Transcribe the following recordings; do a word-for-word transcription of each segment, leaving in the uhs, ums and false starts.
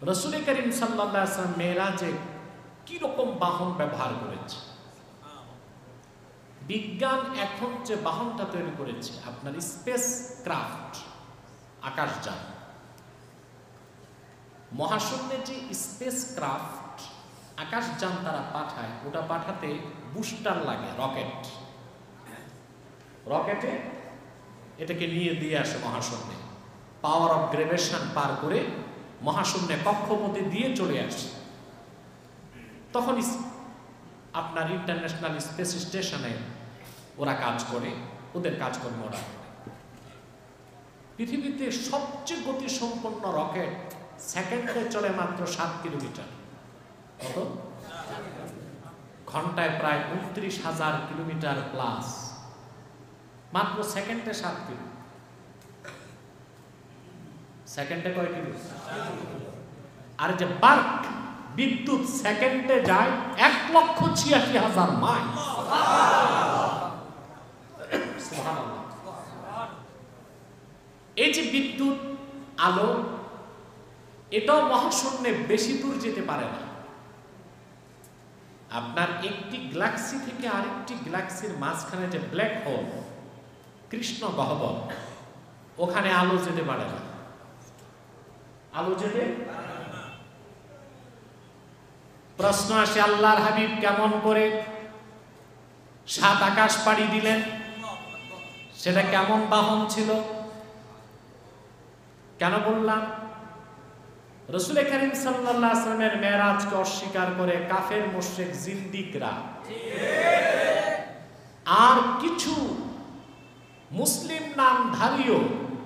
রাসূল করিম সাল্লাল্লাহু আলাইহি ওয়াসাল্লাম মেরাজে কি রকম বাহন ব্যবহার করেছে। বিজ্ঞান এখন যে বাহনটা তৈরি করেছে আপনার স্পেস ক্রাফট, আকাশযান, মহাশূন্যে যে স্পেস ক্রাফট আকাশযান তারা পাঠায়, ওটা পাঠাতে বুস্টার লাগে, রকেট। রকেটে এটাকে নিয়ে দিয়ে আসে মহাশূন্যে, পাওয়ার অফ গ্রেভিটেশন পার করে মহাশূন্যে কক্ষপথে দিয়ে চলে আসে। তখন আপনার ইন্টারন্যাশনাল স্পেস স্টেশনে ওরা কাজ করে, ওদের কাজকর্ম ওরা করে। পৃথিবীতে সবচেয়ে গতিসম্পন্ন রকেট সেকেন্ডে চলে মাত্র সাত কিলোমিটার। কত? ঘন্টায় প্রায় উনত্রিশ হাজার কিলোমিটার প্লাস, মাত্র সেকেন্ডে সাত কিলো। সেকেন্ডে কয় কিলো? আর যে বার্ক বিদ্যুৎ সেকেন্ডে যায় এক লক্ষ ছিয়াশি হাজার মাইল। এই যে বিদ্যুৎ আলো, এটাও মহাশূন্যে বেশি দূর যেতে পারে না। আপনার একটি গ্যালাক্সি থেকে আরেকটি গ্যালাক্সির মাঝখানে যে ব্ল্যাক হোল, কৃষ্ণ গহ্বর, ওখানে আলো যেতে পারে না। আলো যেতে প্রশ্ন আসে, আল্লাহর হাবিব কেমন করে সাত আকাশ পাড়ি দিলেন? সেটা কেমন বাহন ছিল? কেন বললাম? রাসূল করিম সাল্লাল্লাহু আলাইহি ওয়াসাল্লামের মেরাজকে অস্বীকার করে কাফের মুশরিক জিন্দিকরা আর কিছু মুসলিম নামধারীও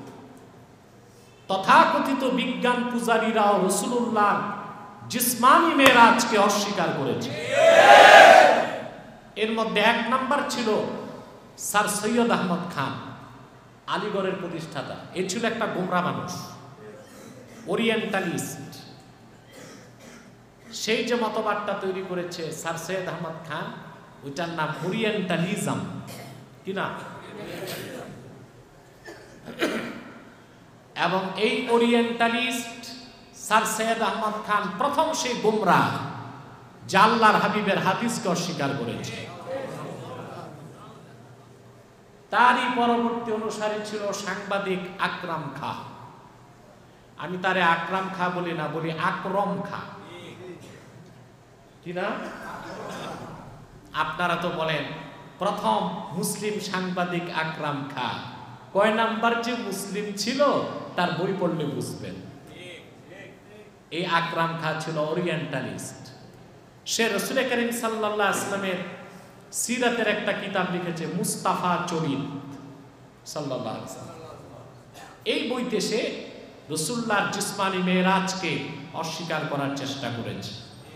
তথাকথিত বিজ্ঞান পূজারীরাও রাসূলুল্লাহ জিসমানি মেরাজকে অস্বীকার করেছে। এর মধ্যে এক নাম্বার ছিল স্যার সৈয়দ আহমদ খান, আলিগড়ের প্রতিষ্ঠাতা। এ ছিল একটা গোমরা মানুষ, ওরিয়েন্টালিস্ট। সেই যে মতবাদটা তৈরি করেছে স্যার সৈয়দ আহমদ খান, ওইটার নাম ওরিয়েন্টালিজম। কি না? এবং এই ওরিয়েন্টালিস্ট স্যার সৈয়দ আহমদ খান প্রথম সেই গোমরা যে আল্লাহর হাবিবের হাদিসকে অস্বীকার করেছে। তারই পরবর্তী অনুসারী ছিল সাংবাদিক আকরাম খা। আমি তারে আকরাম খা বলি না, বলি আকরম খা। কি না? আপনারা তো বলেন প্রথম মুসলিম সাংবাদিক আকরাম খা। কয় নাম্বার যে মুসলিম ছিল তার বই পড়লে বুঝবেন। এই আকরাম খা ছিল ওরিয়েন্টালিস্ট। সে রাসূল করিম সাল্লাল্লাহু আলাইহি ওয়াসাল্লামের সিরাতের একটা কিতাব লিখেছে, মুস্তাফা চরিত সাল্লাল্লাহু আলাইহি ওয়াসাল্লাম। এই বইতে সে রাসূলুল্লাহর জিসমানি মেরাজকে অস্বীকার করার চেষ্টা করেছে।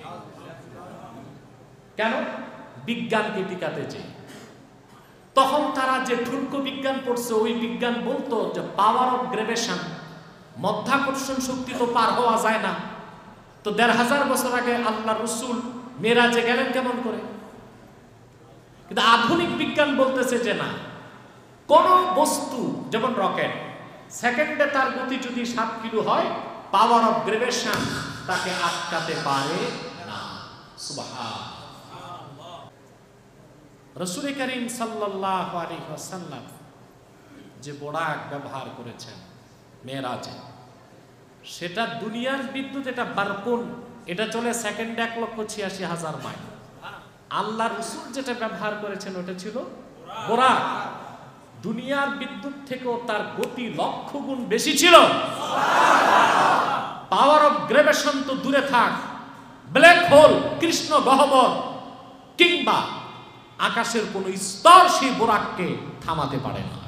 কেন? বিজ্ঞানকে টিকাতে চেয়ে। তখন তারা যে ঠুনকো বিজ্ঞান পড়ছে, ওই বিজ্ঞান বলতো যে পাওয়ার অফ গ্রেভিটেশন, মধ্যাকর্ষণ শক্তি তো পার হওয়া যায় না। তো দেড় হাজার বছর আগে আল্লাহ রসুল মেরাজে গেলেন কেমন করে? কিন্তু আধুনিক বিজ্ঞান বলতেছে যে না, কোন বস্তু যেমন রকেট, সেকেন্ডে তার গতি যদি সাত কিলো হয়, পাওয়ার অফ গ্রেভিটেশন তাকে আটকাতে পারে না। সুবহানাল্লাহ। রাসূল করিম সাল্লাল্লাহু আলাইহি ওয়াসাল্লাম যে বোরাক ব্যবহার করেছেন মেরাজে, সেটা দুনিয়ার বিদ্যুৎ, এটা বারকুন, এটা চলে সেকেন্ডে এক লক্ষ ছিয়াশি হাজার মাইল। আল্লাহ রসুল যেটা ব্যবহার করেছেন ওটা ছিল বোরাক। দুনিয়ার বিদ্যুৎ থেকেও তার গতি লক্ষ গুণ বেশি ছিল। পাওয়ার অফ গ্রেভিটেশন তো দূরে থাক, ব্ল্যাক হোল, কৃষ্ণ গহ্বর কিংবা আকাশের কোন স্তর সেই বোরাককে থামাতে পারে না।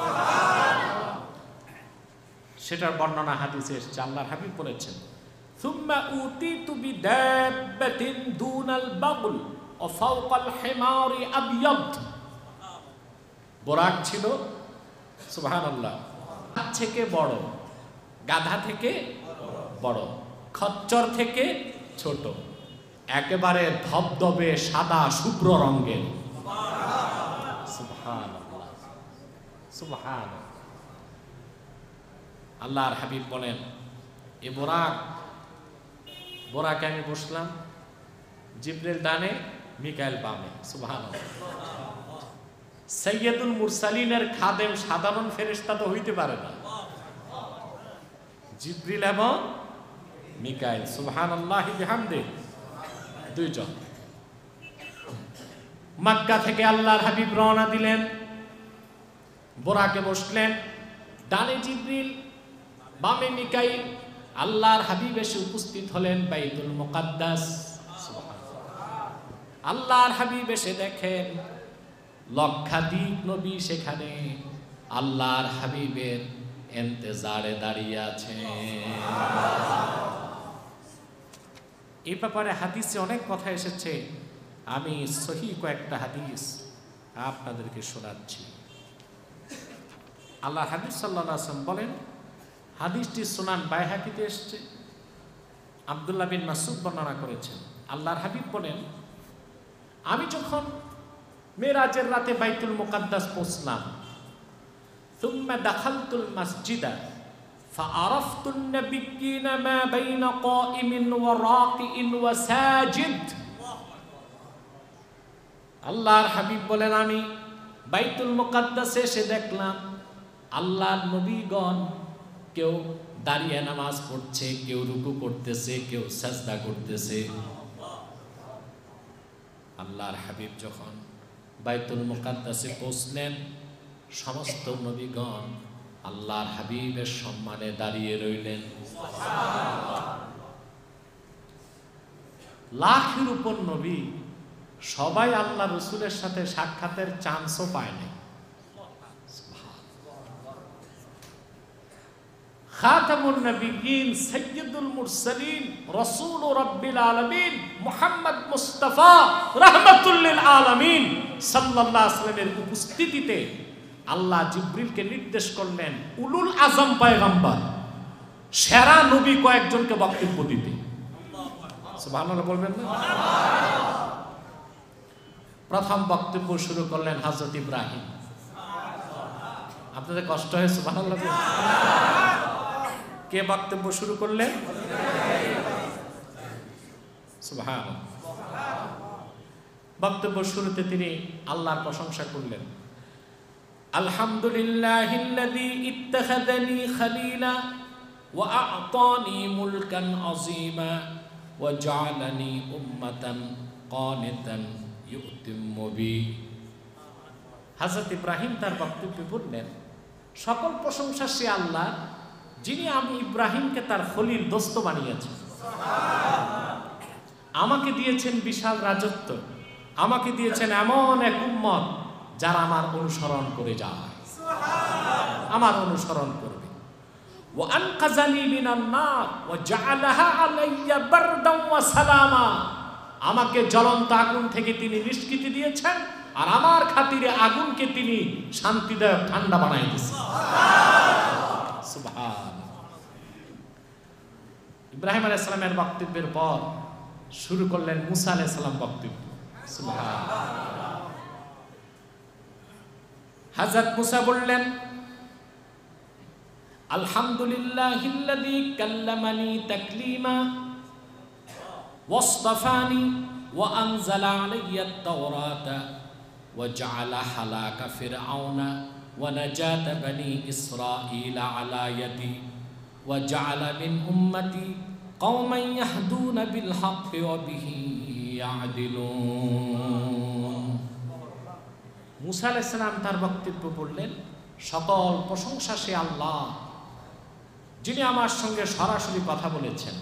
সেটার বর্ণনা হাদিসে এসেছে। আল্লাহর হাবিব বলেছেন, সুম্মা উতিতু বিদাব্বাতিন দুনাল বাগল ওয়া ফাওকাল হিমারি আবয়াদ। বোরাক ছিল সুবহানাল্লাহ থেকে বড়, গাধা থেকে বড়, খচ্চর থেকে ছোট, একেবারে ধবধবে সাদা শুভ্র রঙের। সুবহানাল্লাহ সুবহানাল্লাহ। আল্লাহর হাবিব বলেন, এ বোরাক বোরাকে আমি বসলাম, জিবরিল ডানে, মিকাইল বামে। সুবহানাল্লাহ। সাইয়্যিদুল মুরসালিনের খাদেম সাধারণ ফেরেশতা তো হইতে পারে না, জিবরিল এবং মিকাইল। সুবহানাল্লাহি বিহামদিহি, দুইজন। মক্কা থেকে আল্লাহর হাবিব রওনা দিলেন, বোরাকে বসলেন, ডানে জিবরিল, বামে মিকাইল। আল্লাহর হাবিব এসে উপস্থিত হলেন বাইতুল মুকাদ্দাস। আল্লাহর হাবিব এসে দেখেন লক্ষাধিক নবী সেখানে আল্লাহর হাবিবের ইন্তজারে দাঁড়িয়ে আছে। এই ব্যাপারে হাদিসে অনেক কথা এসেছে, আমি সহিহ কয়েকটা হাদিস আপনাদেরকে শোনাচ্ছি। আল্লাহ হাবিব সাল্লাল্লাহু আলাইহি ওয়াসাল্লাম বলেন, হাদিসটি সুনান বাইহাকিতে এসেছে, আব্দুল্লাহ বিন মাসউদ বর্ণনা করেছেন। আল্লাহর হাবিব বলেন, আমি যখন মেরাজের রাতে বাইতুল মুকাদ্দাস পৌঁছলাম, ثم دخلت المسجد فعرفت النبيين ما بين قائم وراكع وساجد। আল্লাহর হাবিব বলেন, আমি বাইতুল মুকাদ্দাসে এসে দেখলাম আল্লাহর নবীগণ কেউ দাঁড়িয়ে নামাজ পড়ছে, কেউ রুকু করতেছে, কেউ সাজদা করতেছে। আল্লাহর হাবিব যখন বাইতুল মুকাদ্দাসে পৌঁছলেন, সমস্ত নবীগণ আল্লাহর হাবিবের সম্মানে দাঁড়িয়ে রইলেন। লাখের উপর নবী, সবাই আল্লাহ রসুলের সাথে সাক্ষাতের চান্সও পায় নাই। খাতামুন নবিয়্যিন, সাইয়্যিদুল মুরসালিন, রাসূল রাব্বিল আলামিন, মুহাম্মদ মুস্তাফা রাহমাতুল লিল আলামিন সাল্লাল্লাহু আলাইহি ওয়াসাল্লামের উপস্থিতিতে আল্লাহ জিবরিলকে নির্দেশ করলেন উলুল আজম পয়গম্বর, সেরা নবী কয়েকজনকে বক্তব্য দিতে। সুবহানাল্লাহ বলবেন না? প্রথম বক্তব্য শুরু করলেন হযরত ইব্রাহিম। আপনাদের কষ্ট হয় সুবহানাল্লাহ? কে বক্তব্য শুরু করলেন? সুবহানাল্লাহ। বক্তব্য শুরুতে তিনি আল্লাহর প্রশংসা করলেন, আলহামদুলিল্লাহিল্লাযী ইত্তাখাযানি খলীলা ওয়া আ'তানি মুলকান আযীমা ওয়া জা'আলানি উম্মাতান কানিতান ইউতিম্মু বি। হযরত ইব্রাহিম তার বক্তব্যে বললেন, সকল প্রশংসা সে আল্লাহ যিনি আমি ইব্রাহিমকে তার খলিল দোস্ত বানিয়েছেন, আমাকে দিয়েছেন বিশাল রাজত্ব, আমাকে দিয়েছেন এমন এক উম্মত যারা আমার অনুসরণ করে যায়, আমার অনুসরণ করবে। ওয়া আনকাযানি মিনান নার ওয়া জাআলাহা আলাইয়া বারদান ওয়া সালামা, আমাকে জ্বলন্ত আগুন থেকে তিনি নিষ্কৃতি দিয়েছেন, আর আমার খাতিরে আগুনকে তিনি শান্তিদায়ক ঠান্ডা বানাই দিয়েছেন। সুবহান। ইব্রাহিম আলাইহিস সালামের বক্তব্যের পর শুরু করলেন মুসা আলাইহিস সালাম বক্তব্য। সুবহান। হযরত মুসা বললেন, আলহামদুলিল্লাহিল্লাযী কাল্লামানি তাকলিমা ওয়াসতাফানি ওয়া আনজালা আলাইয়াত তাওরাতা ওয়া জাআলা হালাকা ফিরআউনা ওয়া নাজাতা বনি ইসরাঈলা আলা ইয়াদি ওয়া জাআলা মিন উম্মতি কওমান ইয়াহদুনা বিল হাক্কি ওয়া বিহি ইয়াদিলুন। মুসা আলাইহিস সালাম তার বক্তব্য বললেন, সকল প্রশংসা সে আল্লাহ যিনি আমার সঙ্গে সরাসরি কথা বলেছেন,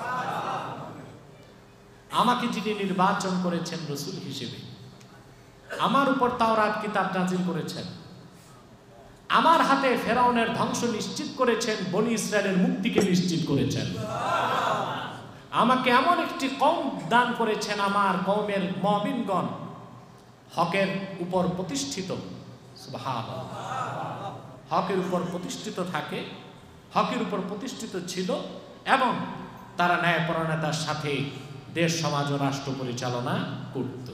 আমাকে যিনি নির্বাচন করেছেন রাসূল হিসেবে, আমার উপর তাওরাত কিতাব নাযিল করেছেন, আমার হাতে ফেরাউনের ধ্বংস নিশ্চিত করেছেন, বনি ইসরায়েলের মুক্তিকে নিশ্চিত করেছেন, আমাকে এমন একটি কওম দান করেছেন, আমার কওমের মুমিনগণ হকের উপর প্রতিষ্ঠিত। সুবহানাল্লাহ। হকের উপর প্রতিষ্ঠিত থাকে, হকের উপর প্রতিষ্ঠিত ছিল এবং তারা ন্যায়পরায়ণতার সাথে দেশ সমাজ ও রাষ্ট্র পরিচালনা করত।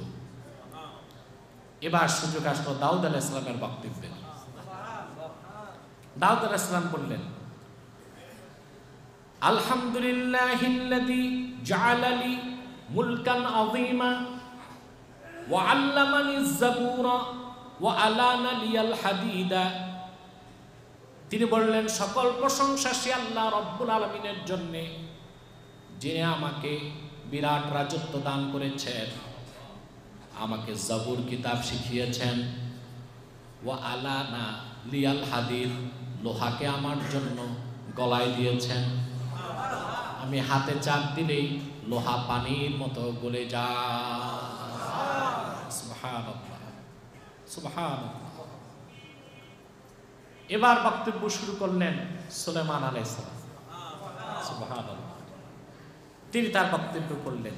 এবার সুযোগ আসলো দাউদ আলাইহিস সালামের বক্তব্যের। দাউদ আলাইহিস সালাম বললেন, আলহামদুলিল্লাহিল্লাযী জাআলা লি মুলকান আযীমা ওয়া আল্লামানিজ যাবুরা ওয়া আলানা লিয়াল হাদিদা। তিনি বললেন সকল প্রশংসা সে আল্লাহ রব্বুল আলামিনের জন্য, যিনি আমাকে বিরাট রাজত্ব দান করেছেন, আমাকে জাবুর কিতাব শিখিয়েছেন, ওয়া আলানা লিয়াল হাদিদ, লোহাকে আমার জন্য গলায় দিয়েছেন। আমি হাতে চাপ দিলেই লোহা পানির মতো গলে যায়। সুবহানাল্লাহ, সুবহানাল্লাহ। এবার বক্তব্য শুরু করলেন সুলাইমান আলাইহিস সালাম। সুবহানাল্লাহ। তিনি তার বক্তব্য করলেন,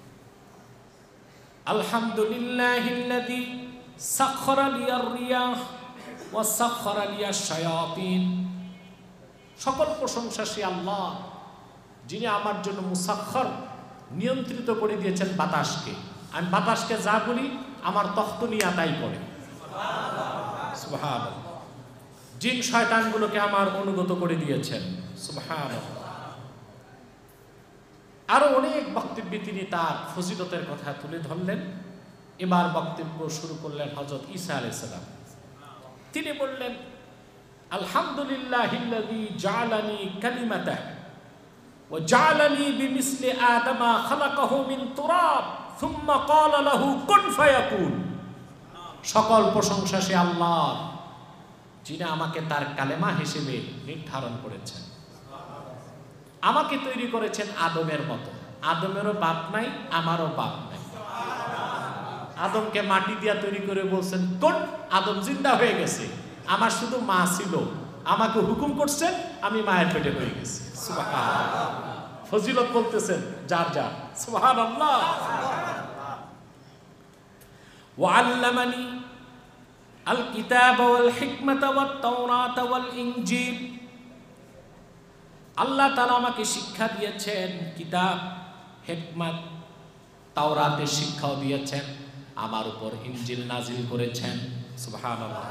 আলহামদুলিল্লাহিল্লাযী সাখখারা লিয়ার রিয়াহ ওয়া সাখখারা লিয়াশ শায়াতিন। সকল প্রশংসা সে আল্লাহ, যিনি আমার জন্য মুসাখখার, নিয়ন্ত্রিত করে দিয়েছেন বাতাসকে। আমি বাতাসকে যা বলি আমার তখ্ত নিয়ে তাই করে। সুবহানাল্লাহ। জিন শয়তানগুলোকে আমার অনুগত করে দিয়েছেন। সুবহানাল্লাহ। আরো অনেক বক্তব্যে তিনি তার ফজিলতের কথা তুলে ধরলেন। এবার বক্তব্য শুরু করলেন হযরত ঈসা আলাইহিস সালাম। তিনি বললেন, আলহামদুলিল্লাহিল্লাযী জাআলানি কালিমাতান ওয়া জাআলানি বিমিসলি আদামা খালাকাহু মিন তুরাব সুম্মা ক্বালা লাহু কুন ফায়াকুন। সকল প্রশংসা সে আল্লাহ, যিনি আমাকে তার কালেমা হিসেবে নির্ধারণ করেছেন। আমাকে তৈরি করেছেন আদমের মতো। আদমেরও বাপ নাই, আমারও বাপ নাই। আদমকে মাটি দিয়া তৈরি করে বলছেন কোন, আদম জিন্দা হয়ে গেছে। আমার শুধু মা ছিল, আমাকে হুকুম করছেন, আমি মায়ের পেটে হয়ে গেছি। সুবহানাল্লাহ। ফজিলত বলতেছেন যার যার। সুবহানাল্লাহ। ওয়া আল্লামানি আল কিতাব ওয়াল হিকমাতা ওয়াত তাওরাত ওয়াল ইনজিল। আল্লাহ তাআলা আমাকে শিক্ষা দিয়েছেন, কিতাব, হিকমত, তাওরাতের শিক্ষাও দিয়েছেন, আমার উপর ইনজিল নাজিল করেছেন। সুবহানাল্লাহ,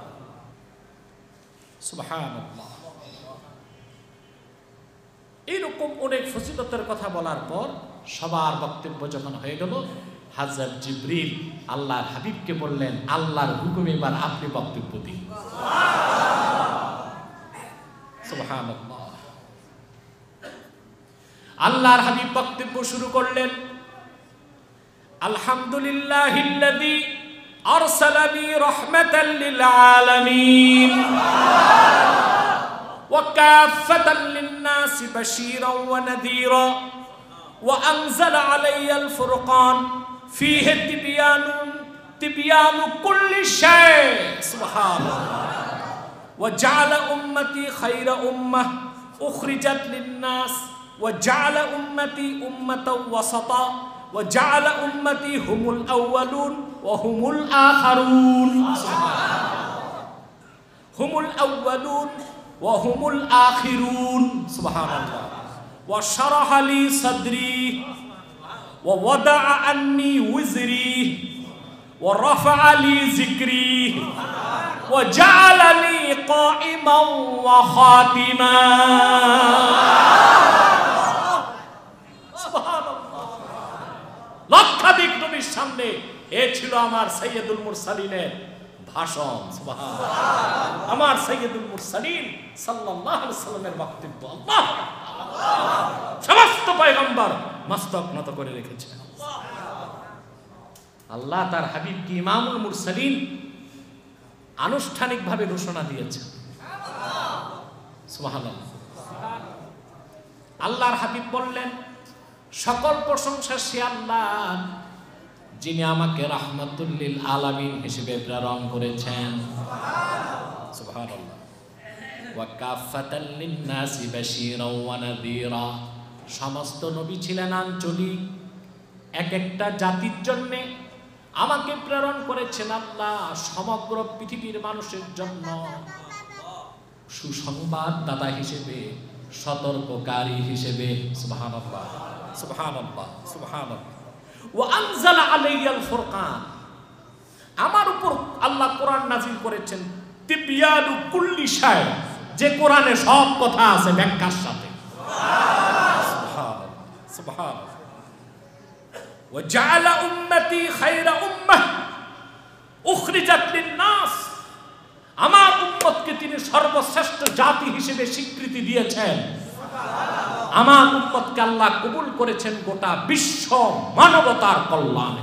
সুবহানাল্লাহ। এইরকম অনেক ফজিলতের কথা বলার পর সবার বক্তব্য যখন হয়ে গেল, হযরত জিবরিল আল্লাহর হাবিবকে বললেন, আল্লাহর হুকুমে এবার আপনি বক্তব্য দিন। সুবহানাল্লাহ। আল্লাহর হাবিব বক্তব্য শুরু করলেন, আলহামদুলিল্লাহিল্লাযী আরসালানি রাহমাতাল লিল আলামিন ওয়া কাফাতান লিন-নাসি বাশীরান ওয়া নাযীরা ওয়া আনজালা আলাইয়াল ফুরকান ফীহি তিবয়ানুন তিবয়ানু কুল্লি শাই। সুবহানাল্লাহ। ওয়া জাআলা উম্মতি খায়রা উম্মাহ উখরিজাত লিন-নাস ওয়া জাআলা উম্মতি উম্মাতাও ওয়াসাতা ওয়া জাআলা উম্মতি হুমুল আউয়ালুন ওয়া হুমুল আখিরুন। হুমুল আউয়ালুন ওয়া হুমুল আখিরুন। সুবহানাল্লাহ। ওয়া শারাহা লি সাদরি ওয়া ওয়াদাআ আন্নি উযরি ওয়া রাফাআ লি যিকরি ওয়া জাআলানি কাইমান ওয়া খাতিমা। লক্ষাধিক নবীর সামনে এ ছিল আমার সাইয়্যিদুল মুরসালিনের ভাষণ। সুবহানাল্লাহ। আমার সাইয়্যিদুল মুরসালিন সাল্লাল্লাহু আলাইহি ওয়াসাল্লামের বক্তব্য আল্লাহ সমস্ত পয়গম্বর মস্তক নত করে রেখেছেন। আল্লাহ তার হাবিবকে ইমামুল মুরসালিন আনুষ্ঠানিকভাবে ঘোষণা দিয়েছেন। সুবহানাল্লাহ। আল্লাহর হাবিব বললেন, সকল প্রশংসা সে আল্লাহ, যিনি আমাকে রাহমাতুল লিল আলামিন হিসেবে প্রেরণ করেছেন। সুবহানাল্লাহ। ওয়া কাফাতাল লিন-নাসি বাশীরান ওয়া নাযীরা। সমস্ত নবী ছিলেন আঞ্চলিক, এক একটা জাতির জন্য আমাকে প্রেরণ করেছেন আল্লাহ সমগ্র পৃথিবীর মানুষের জন্য সুসংবাদদাতা হিসেবে, সতর্ককারী হিসেবে। সুবহানাল্লাহ, সুবহানাল্লাহ, সুবহানাল্লাহ। ওয়া আনজালা আলাইয়াল ফুরকান। আমার উপর আল্লাহ কোরআন নাযিল করেছেন তিবয়ানু কুল্লি শাই, যে কোরআনে সব কথা আছে ব্যাখ্যার সাথে। সুবহানাল্লাহ। ওয়া জাআলা উম্মতি খায়রা উম্মাহ উখরিজাত লিন-নাস, আমার উম্মতকে তিনি সর্বশ্রেষ্ঠ জাতি হিসেবে স্বীকৃতি দিয়েছেন। আমার উম্মতকে আল্লাহ কবুল করেছেন গোটা বিশ্ব মানবতার কল্যাণে।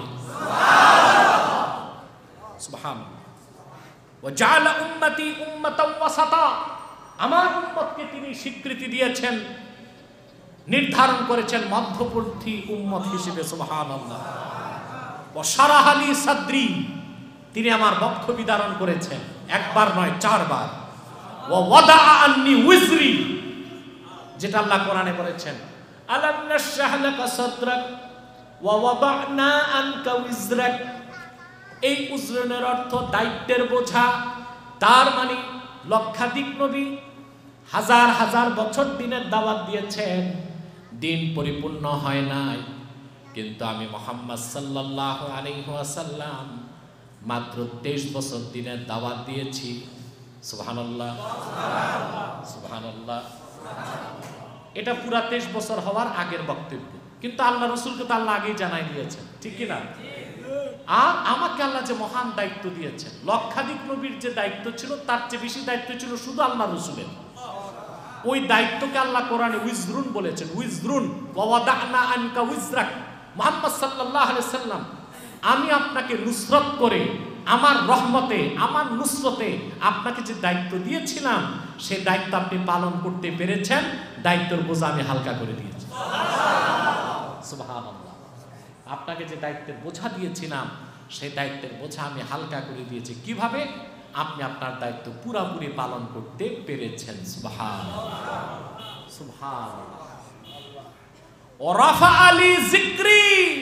সুবহানাল্লাহ। ওয়া জাআলা উম্মতি উম্মাতান ওয়াসাতা, আমার উম্মতকে তিনি স্বীকৃতি দিয়েছেন, নির্ধারণ করেছেন মধ্যপন্থী উম্মত হিসেবে। সুবহানাল্লাহ। ওয়া শারাহা লি সাদরি, তিনি আমার বক্ষ বিদারণ করেছেন, একবার নয় চারবার। ওয়া ওয়াদা আন্নি উজরি, যেটা আল্লাহ কোরআনে বলেছেন, আলাম নাশরাহ লাকা সাদরাক ওয়া ওয়াদানা আনকা উজরাক। এই উজরনের অর্থ দায়িত্বের বোঝা। তার মানে লক্ষাধিক নবী হাজার হাজার বছর দিনের দাওয়াত দিয়েছেন, দিন পরিপূর্ণ হয় নাই, কিন্তু আমি মুহাম্মদ সাল্লাল্লাহু আলাইহি ওয়াসাল্লাম মাত্র তেইশ বছর দিনের দাওয়াত দিয়েছি। সুবহানাল্লাহ, সুবহানাল্লাহ। এটা পুরা তেইশ বছর হওয়ার আগের বক্তব্য, কিন্তু আল্লাহ রসুলকে তো আল্লাহ আগেই জানাই দিয়েছেন, ঠিক কি না? আর আমাকে আল্লাহ যে মহান দায়িত্ব দিয়েছেন, লক্ষাধিক নবীর যে দায়িত্ব ছিল তার চেয়ে বেশি দায়িত্ব ছিল শুধু আল্লাহ রসুলের। ওই দায়িত্বকে আল্লাহ কোরআনে উইজরুন বলেছেন, উইজরুন ওয়া ওয়াদানা আনকা উজরাক। মুহাম্মদ সাল্লাল্লাহু আলাইহি সাল্লাম, আমি আপনাকে নুসরত করে আমার রহমতে, আমার নুসরতে আপনাকে যে দায়িত্ব দিয়েছিলাম, সেই দায়িত্ব আপনি পালন করতে পেরেছেন, দায়িত্বের বোঝা আমি হালকা করে দিয়েছি। সুবহানাল্লাহ। আপনাকে যে দায়িত্বের বোঝা দিয়েছিলাম, সেই দায়িত্বের বোঝা আমি হালকা করে দিয়েছি। কিভাবে? আপনি আপনার দায়িত্ব পুরোপুরি পালন করতে পেরেছেন। সুবহানাল্লাহ, সুবহানাল্লাহ। ওয়া রাফা লি যিকরি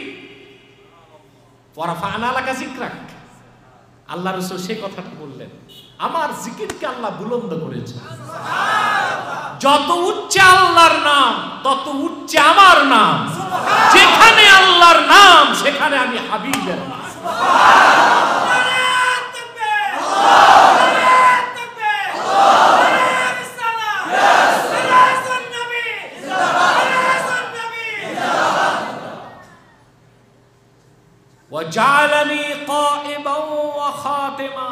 ওয়া রাফা'না লাকা যিকরাক। আল্লাহ রাসূল সেই কথাটা বললেন, আমার জিকিরকে আল্লাহ বুলন্দ করেছেন। যত উচ্চে আল্লাহর নাম, তত উচ্চে আমার নাম। যেখানে আল্লাহর নাম, সেখানে আমি হাবিবের নাম। ওয়াজআলানি কাইমান ওয়া খাতিমা,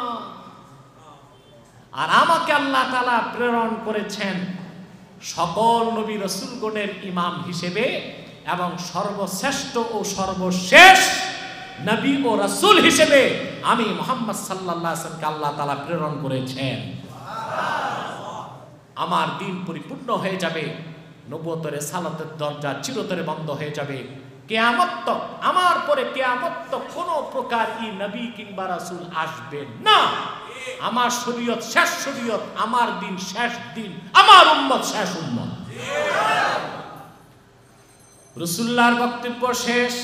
আর আমাকে আল্লাহ তাআলা প্রেরণ করেছেন সকল নবী রাসূলগণের ইমাম হিসেবে, এবং সর্বশ্রেষ্ঠ ও সর্বশেষ নবী ও রাসূল হিসেবে আমি মুহাম্মদ সাল্লাল্লাহু আলাইহি ওয়াসাল্লামকে আল্লাহ তাআলা প্রেরণ করেছেন। আমার দিন পরিপূর্ণ হয়ে যাবে, নবুয়তের রিসালাতের দরজা চিরতরে বন্ধ হয়ে যাবে। কিয়ামত তক, আমার পরে কিয়ামত তক কোনো প্রকার ই নবী কিংবা রাসূল আসবে না। আমার শরীয়ত শেষ শরীয়ত, আমার দিন শেষ দিন, আমার উম্মত শেষ উম্মত। রাসূলুল্লাহর বক্তব্য শেষ।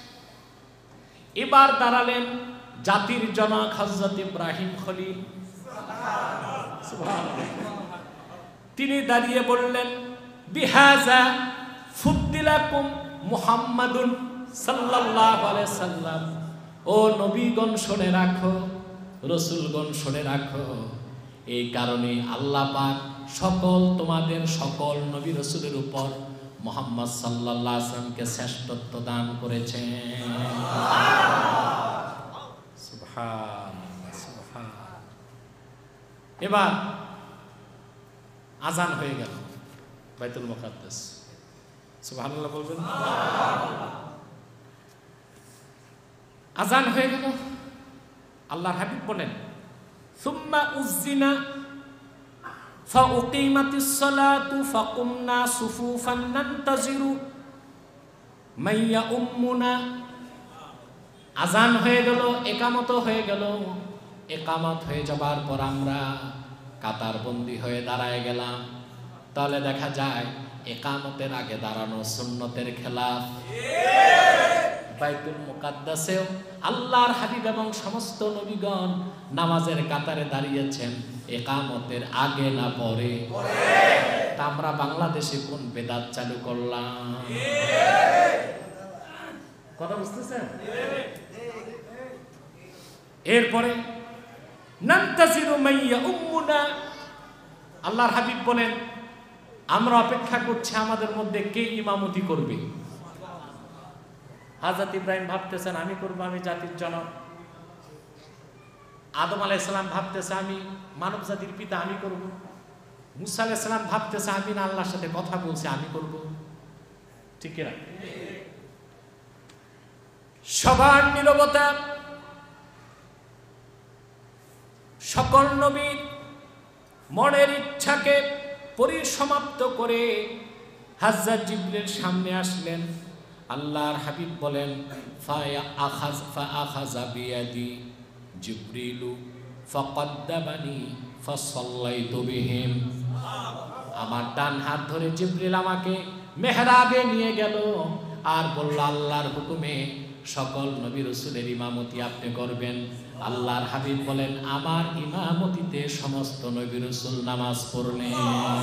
এবার দাঁড়ালেন জাতির জনক হযরত ইব্রাহিম খলিল। সুবহানাল্লাহ। তিনি দাঁড়িয়ে বললেন, বিহাযা ফুদ্দিলাকুম মুহাম্মাদুন সাল্লাল্লাহু আলাইহি সাল্লাম। ও নবীগণ শুনে রাখো, রাসূলগণ শুনে রাখো, এই কারণে আল্লাহ পাক সকল তোমাদের সকল নবী রাসূলের উপর মুহাম্মদ সাল্লাল্লাহু আলাইহি সাল্লামকে শ্রেষ্ঠত্ব দান করেছেন। সুবহানাল্লাহ, সুবহানাল্লাহ। এবার আজান হয়ে গেল বাইতুল মুকাদ্দাস। সুবহানাল্লাহ বলবেন। আজান হয়ে গেল। আল্লাহর হাবিব বলেন, সুম্মা উযিনা ফাউকিমাতিস সালাতু ফাকুমনা সুফুফান নানতাজিরু মাইয়া উম্মুনা। আজান হয়ে গেল, একামত হয়ে গেল। একামত হয়ে যাবার পর আমরা কাতারবন্দি হয়ে দাঁড়ায় গেলাম। তাহলে দেখা যায় একামতের আগে দাঁড়ানো সুন্নতের খেলাফ। বাইতুল মুকাদ্দাসেও আল্লাহর হাবিব এবং সমস্ত নবীগণ নামাজের কাতারে দাঁড়িয়েছেন একামতের আগে না পরে। তা আমরা বাংলাদেশে কোন বেদাত চালু করলাম? কথা বুঝতেছেন? এরপরে নানতাজিরু মাইয়া উম্মুনা, আল্লাহর হাবিব বলেন, আমরা অপেক্ষা করছি আমাদের মধ্যে কে ইমামতি করবে। হযরত ইব্রাহিম ভাবতেছেন আমি করব, আমি জাতির জনক। আদম আলাইহিস সালাম ভাবতেছে আমি মানব জাতির পিতা, আমি করব। মুসা আলাইহিস সালাম ভাবতেছে আমি না আল্লাহর সাথে কথা বলছি, আমি করব। ঠিক না? সবার নীরবতা, সকল নবীর মনের ইচ্ছাকে পরিসমাপ্ত করে হযরত জিবরিল সামনে আসলেন। আল্লাহর হাবিব বলেন ফায়া আখাজ ফা আখাযা বিয়াদি জিবরিলু ফাকাদ্দাবানি ফাসাল্লাইতু বিহিম। আমার ডান হাত ধরে জিবরিল আমাকে মেহরাবে নিয়ে গেল আর বলল আল্লাহর হুকুমে সকল নবী রাসূলের ইমামতি আপনি করবেন। আল্লাহর হাবিব বলেন আমার ইমামতিতে সমস্ত নবী রাসূল নামাজ পড়লেন।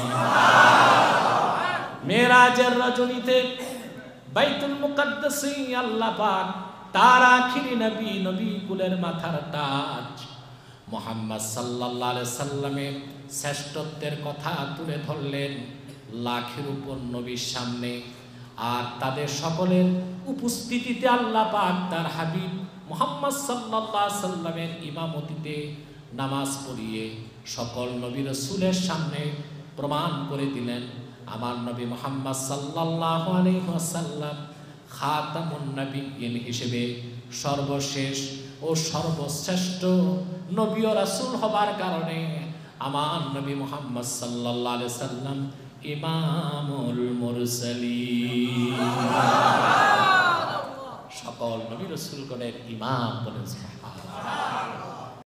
মেরাজের রজনীতে বাইতুল মুকাদ্দাসে আল্লাহ পাক তার আখিরি নবী, নবী কুলের মাথার তাজ মুহাম্মদ সাল্লাল্লাহু আলাইহি সাল্লামের শ্রেষ্ঠত্বের কথা তুলে ধরলেন লাখের উপর নবীর সামনে। আর তাদের সকলের উপস্থিতিতে আল্লাহ পাক তার হাবিব মুহাম্মদ সাল্লাল্লাহু আলাইহি সাল্লামের ইমামতিতে নামাজ পড়িয়ে সকল নবী রাসূলের সামনে প্রমাণ করে দিলেন আমার নবী মুহাম্মদ সাল্লাল্লাহু আলাইহি ওয়াসাল্লাম খাতামুন নবিয়্যিন হিসেবে সর্বশেষ ও সর্বশ্রেষ্ঠ নবী ও রাসূল হবার কারণে আমার নবী মুহাম্মদ সাল্লাল্লাহু আলাইহি সাল্লাম ইমামুল মুরসালিন, সকল নবী রাসূলগণের ইমাম বলেন সুবহানাল্লাহ।